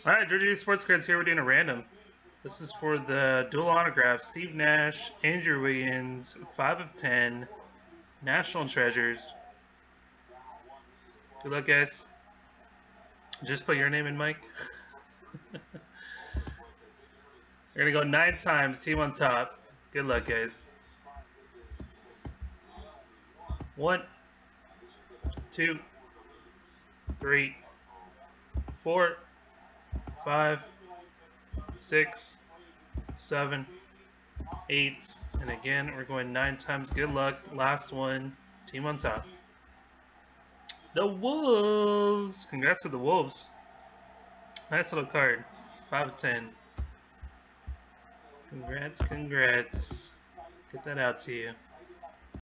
All right, Georgia Sports Cards here. We're doing a random. This is for the dual autograph. Steve Nash, Andrew Wiggins, 5 of 10, National Treasures. Good luck, guys. Just put your name in, Mike. We're going to go 9 times. Team on top. Good luck, guys. 1, 2, 3, 4, 5, 6, 7, 8. And again, we're going 9 times. Good luck. Last one. Team on top. The Wolves! Congrats to the Wolves. Nice little card. 5 of 10. Congrats, congrats. Get that out to you.